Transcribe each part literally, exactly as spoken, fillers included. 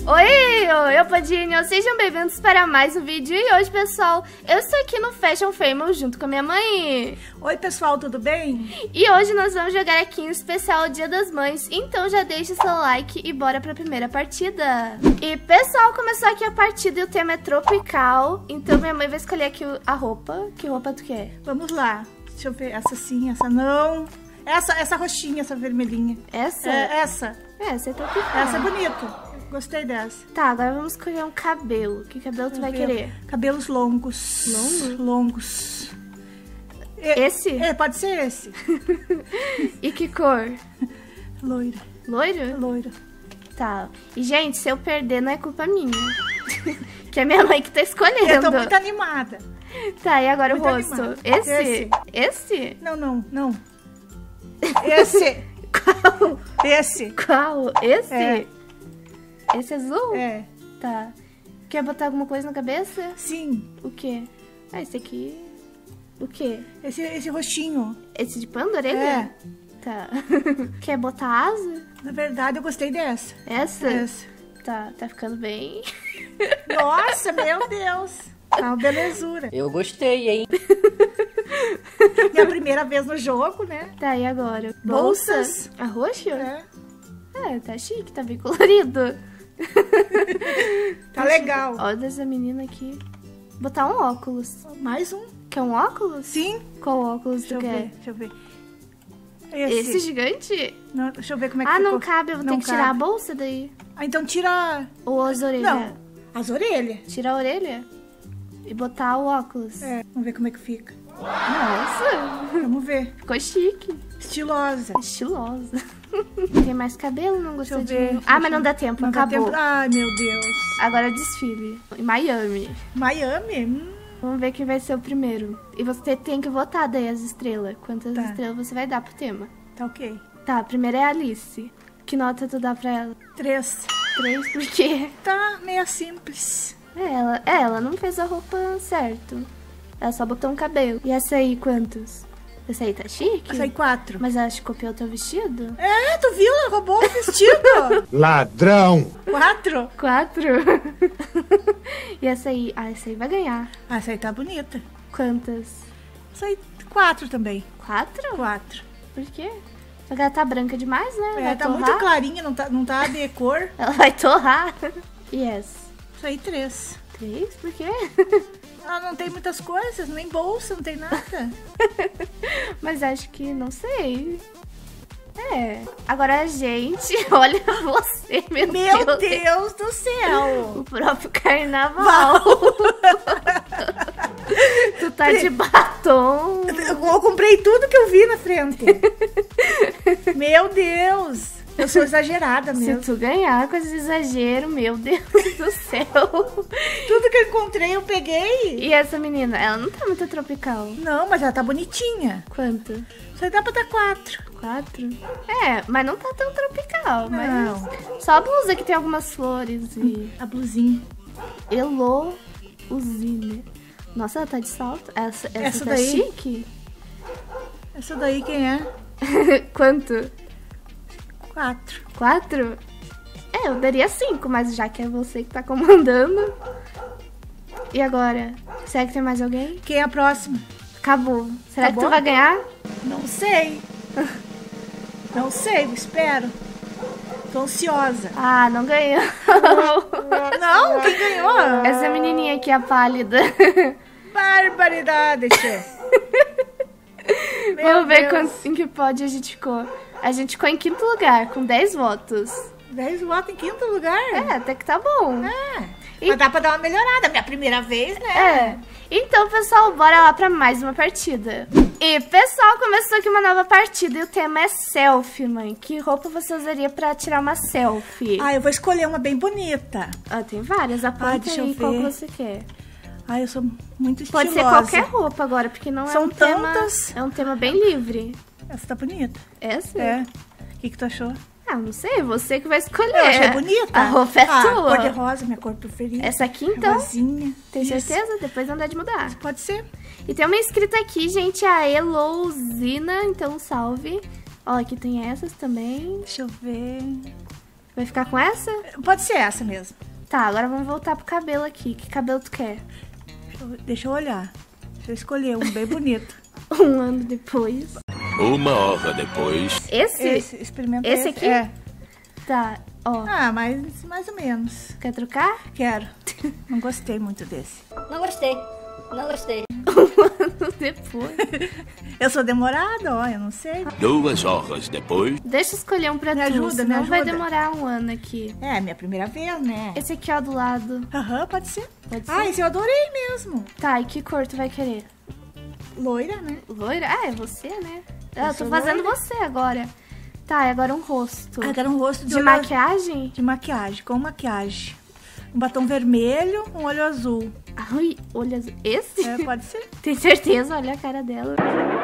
Oi, oi, eu Padinho, sejam bem-vindos para mais um vídeo. E hoje, pessoal, eu estou aqui no Fashion Famous junto com a minha mãe. Oi, pessoal, tudo bem? E hoje nós vamos jogar aqui em especial o Dia das Mães. Então já deixa seu like e bora pra primeira partida. E, pessoal, começou aqui a partida e o tema é tropical. Então minha mãe vai escolher aqui a roupa. Que roupa tu quer? Vamos lá. Deixa eu ver. Essa sim, essa não. Essa, essa roxinha, essa vermelhinha. Essa? É, essa. Essa é tropical. Essa é bonita. Gostei dessa. Tá, agora vamos escolher um cabelo. Que cabelo tu vai querer? Cabelos longos. Longos? Longos. Esse? É, pode ser esse. E que cor? Loiro. Loiro? Loiro. Tá. E, gente, se eu perder, não é culpa minha. Que é minha mãe que tá escolhendo. Eu tô muito animada. Tá, e agora muito o rosto? Animada. Esse? Esse? Esse? Não, não, não. Esse. Qual? Esse. Qual? Esse? É. Esse azul? É. Tá. Quer botar alguma coisa na cabeça? Sim. O quê? Ah, esse aqui... O quê? Esse, esse rostinho. Esse de pano, orelha? É. Tá. Quer botar asa? Na verdade, eu gostei dessa. Essa? Essa. Tá, tá ficando bem. Nossa, meu Deus. Tá uma belezura. Eu gostei, hein? Minha primeira vez no jogo, né? Tá, e agora? Bolsas. Bolsa? A roxa? É. É, tá chique, tá bem colorido. Tá legal. Olha essa menina aqui. Botar um óculos. Mais um? Quer um óculos? Sim. Qual óculos Deixa tu eu quer? ver, deixa eu ver. Esse, Esse. gigante? Não, deixa eu ver como é que Ah, ficou. não cabe, eu vou Não ter que tirar a cabe. bolsa daí. Ah, então tira... Ou as orelhas? Não, as orelhas. Tira a orelha e botar o óculos. É, vamos ver como é que fica. Nossa, Vamos ver. ficou chique. Estilosa. Estilosa. Tem mais cabelo? Não gostou Deixa de eu ver. mim? Ah, mas não dá tempo, Não dá acabou. tempo. Ai, meu Deus. Agora é desfile. Em Miami. Miami? Hum, Vamos ver quem vai ser o primeiro. E você tem que votar daí as estrelas. Quantas Tá. estrelas você vai dar pro tema. tá ok. Tá, a primeira é a Alice. Que nota tu dá pra ela? Três. Três, por quê? Tá meio simples. É, ela, é, ela não fez a roupa certo. Ela só botou um cabelo. E essa aí, quantos? Essa aí tá chique? Essa aí, quatro. Mas ela te copiou o teu vestido? É, tu viu? Ela roubou o vestido. Ladrão! Quatro. Quatro? E essa aí? Ah, essa aí vai ganhar. Ah, essa aí tá bonita. Quantas? Essa aí, quatro também. Quatro? Quatro. Por quê? Porque ela tá branca demais, né? É, Vai tá torrar. muito clarinha, não tá, não tá de cor. Ela vai torrar. E essa? Isso aí, três. Três? Por quê? Ela não tem muitas coisas, nem bolsa, não tem nada. Mas acho que, não sei. É. Agora a gente, olha você, meu, Meu Deus. Deus do céu! O próprio carnaval. Tu tá de batom. Eu comprei tudo que eu vi na frente. Meu Deus! Eu sou exagerada Se mesmo. tu ganhar com esse exagero, meu Deus do céu. Tudo que eu encontrei eu peguei. E essa menina, ela não tá muito tropical. Não, mas ela tá bonitinha. Quanto? Isso aí dá pra dar quatro. Quatro? É, mas não tá tão tropical. Mas Não. só a blusa que tem algumas flores e... A blusinha. Elo Usine. Nossa, ela tá de salto. Essa, essa, Essa tá daí? chique? Essa daí quem é? Quanto? Quatro. Quatro? É, eu daria cinco, mas já que é você que tá comandando. E agora? Será que tem mais alguém? Quem é a próxima? Acabou. Será Acabou? que tu vai ganhar? Não sei. Não sei, espero. Tô ansiosa. Ah, não ganhou. Não, quem ganhou? Essa menininha aqui, a pálida. Barbaridade, chefe. Meu Vamos ver Deus. quanto, em que pódio a gente ficou. A gente ficou em quinto lugar, com dez votos. Dez votos em quinto lugar? É, até que tá bom. É. E- Mas dá pra dar uma melhorada. Minha primeira vez, né? É. Então, pessoal, bora lá pra mais uma partida. E, pessoal, começou aqui uma nova partida e o tema é selfie, mãe. Que roupa você usaria pra tirar uma selfie? Ah, eu vou escolher uma bem bonita. Ah, tem várias. Aponta deixa eu aí qual que ver. você quer. Ah, eu sou muito estilosa. Pode ser qualquer roupa agora, porque não é São um tema... tantas. É um tema bem livre. Essa tá bonita. Essa? É. O que que tu achou? Ah, não sei, você que vai escolher. Eu achei bonita. A roupa é ah, tua. cor de rosa, minha cor preferida. Essa aqui, então? Rosinha. Tem Isso. certeza? Depois não dá de mudar. Pode ser. E tem uma inscrita aqui, gente, a Elousina, então salve. Ó, aqui tem essas também. Deixa eu ver. Vai ficar com essa? Pode ser essa mesmo. Tá, agora vamos voltar pro cabelo aqui. Que cabelo tu quer? Deixa eu, deixa eu olhar. Deixa eu escolher um bem bonito. Um ano depois. Uma hora depois. Esse? Esse, experimenta Esse esse. aqui? É. Tá, ó. Ah, mais, mais ou menos. Quer trocar? Quero. Não gostei muito desse. Não gostei. Não gostei. Um ano depois. Eu sou demorada, ó, eu não sei. Duas horas depois. Deixa eu escolher um pra Me tu, ajuda, me senão vai ajuda. demorar um ano aqui. É, minha primeira vez, né? Esse aqui, ó, do lado. Aham, pode ser. Pode ser? Ah, esse eu adorei mesmo. Tá, e que cor tu vai querer? Loira, né? Loira? Ah, é você, né? Ah, eu tô sou fazendo loira. você agora. Tá, e agora um rosto. Ah, eu quero um rosto de, De olho- maquiagem? De maquiagem, com maquiagem. Um batom vermelho, um olho azul. Ai, olha, esse? É, pode ser? Tem certeza? Olha a cara dela.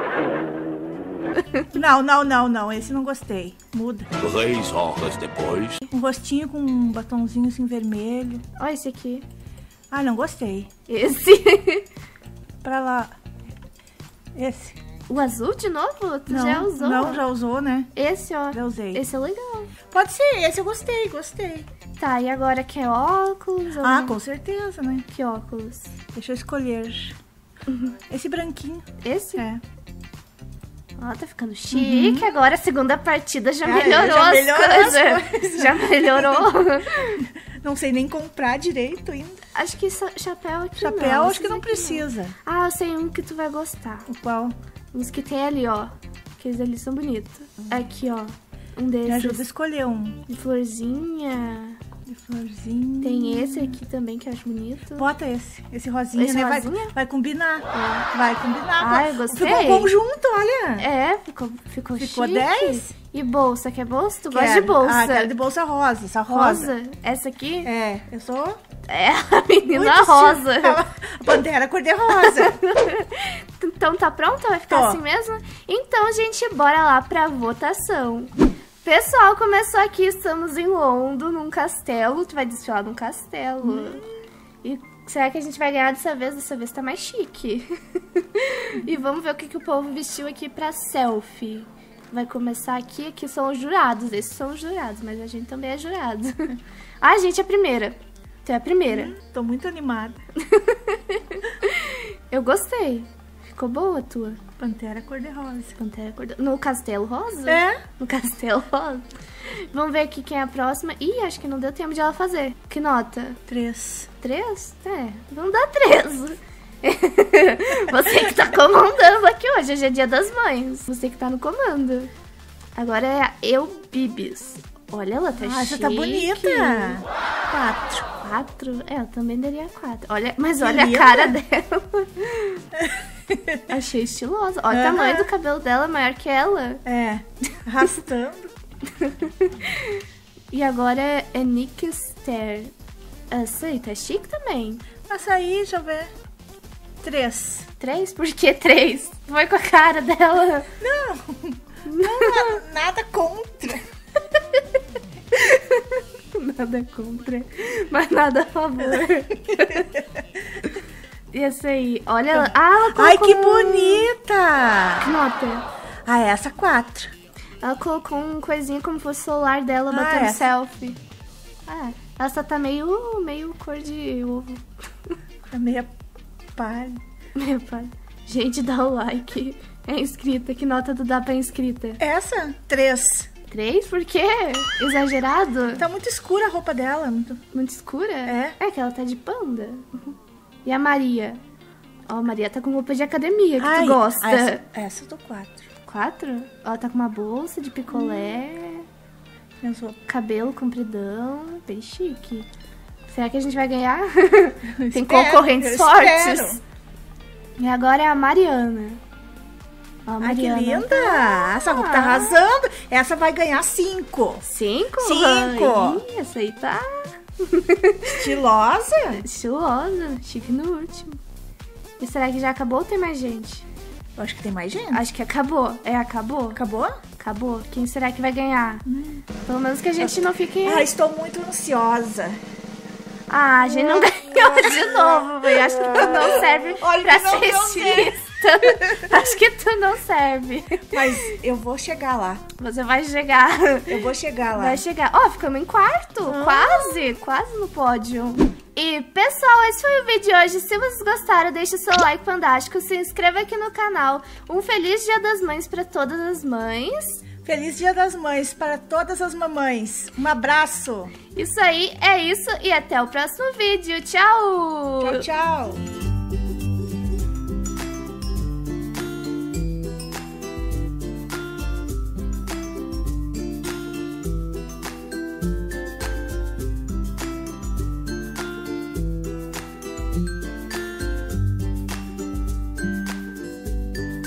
Não, não, não, não. Esse não gostei. Muda. Três horas depois. Um rostinho com um batomzinho assim vermelho. Olha esse aqui. Ah, não gostei. Esse. Pra lá. Esse. O azul de novo? Tu não, já usou? Não, já usou, né? Esse, ó. Já usei. Esse é legal. Pode ser, esse eu gostei, gostei. Tá, e agora quer óculos? ou Ah, não? com certeza, né? Que óculos? Deixa eu escolher. Esse branquinho. Esse? É. Ó, tá ficando chique. Agora a segunda partida já Ah, melhorou já as melhorou as coisas. coisas. Já melhorou. Não sei nem comprar direito ainda. Acho que sa- chapéu aqui Chapéu, não. acho que esses não aqui precisa. Ah, eu sei um que tu vai gostar. O qual? Uns que tem ali, ó. Aqueles ali são bonitos. Aqui, ó. Um Me ajuda a desses escolher um. de florzinha. De florzinha. Tem esse aqui também que eu acho bonito. Bota esse. Esse rosinha, Esse né? Vai, rosinha? vai combinar. Vai combinar. Ah, eu gostei. Ficou um conjunto, olha. É, ficou, ficou, Ficou chique. dez? E bolsa? Quer bolsa? Tu gosta Quero. de bolsa? Ah, quero de bolsa rosa. Essa rosa. Rosa? Essa aqui? É, eu sou... É a menina muito rosa. estilo- A pantera cor-de-rosa. Então tá pronta? Vai ficar Tô. assim mesmo? Então, gente, bora lá pra votação. Pessoal, começou aqui, estamos em Londres, num castelo. Tu vai desfilar num castelo. Hum. E será que a gente vai ganhar dessa vez? Dessa vez tá mais chique. E vamos ver o que, que o povo vestiu aqui pra selfie. Vai começar aqui, aqui são os jurados. Esses são os jurados, mas a gente também é jurado. Ah, gente, é a primeira. Tu é a primeira. Tô muito animada. Eu gostei. Ficou boa a tua. Pantera cor-de-rosa. Pantera cor... No Castelo Rosa? É? No Castelo Rosa. Vamos ver aqui quem é a próxima. Ih, acho que não deu tempo de ela fazer. Que nota? Três. Três? É, vamos dar três. Você que tá comandando aqui hoje. Hoje é dia das mães. Você que tá no comando. Agora é a Eu Bibis. Olha, ela tá Ah, chique. essa tá bonita. Quatro. Quatro? É, eu também daria quatro. Olha, mas Que olha linda. a cara dela. Achei estilosa. Olha o Aham. tamanho do cabelo dela, maior que ela. É. Arrastando. E agora é Nick Stair. Essa aí tá chique também. Essa aí, deixa eu ver. Três. Três? Por que três? Foi com a cara dela. Não. Não, nada contra. Nada contra, mas nada a favor. E essa aí? Olha ela. Ah, ela colocou... Ai, que um- bonita. Que nota? Ah, essa quatro. Ela colocou um coisinha como se fosse o celular dela Ah, batendo essa. selfie. Ah, ela só tá meio, meio cor de ovo. É meia palha. Meu pai. Gente, dá o like. É inscrita. Que nota tu dá pra inscrita? Essa? Três. Três? Por quê? Exagerado? Tá muito escura a roupa dela. Muito... Muito escura? É. É que ela tá de panda. E a Maria? Ó, a Maria tá com roupa de academia, que Ai, tu gosta. ah, Essa, essa eu tô quatro. Quatro? Ela tá com uma bolsa de picolé, Eu sou... cabelo compridão, bem chique. Será que a gente vai ganhar? Tem espero, concorrentes eu fortes. espero. E agora é a Mariana. Ó, a Ai, que Mariana linda. tá- Essa roupa tá arrasando. Essa vai ganhar cinco. Cinco? Cinco. Ih, essa aí tá Estilosa. estilosa, chique no último. E será que já acabou ou tem mais gente? Eu acho que tem mais gente. Acho que acabou. É, acabou? Acabou? Acabou. Quem será que vai ganhar? Pelo menos que a gente não fique... Ah, estou muito ansiosa. Ah, a gente não ganhou de novo, velho. Acho que não serve Olha pra que não deu assistir. certo. tu, acho que tu não serve. Mas eu vou chegar lá. Você vai chegar. Eu vou chegar lá. Vai chegar. Ó, ficamos em quarto. Ah. Quase, quase no pódio. E, pessoal, esse foi o vídeo de hoje. Se vocês gostaram, deixa o seu like fantástico. Se inscreva aqui no canal. Um feliz Dia das Mães para todas as mães. Feliz Dia das Mães para todas as mamães. Um abraço. Isso aí, é isso. E até o próximo vídeo. Tchau! Tchau, tchau.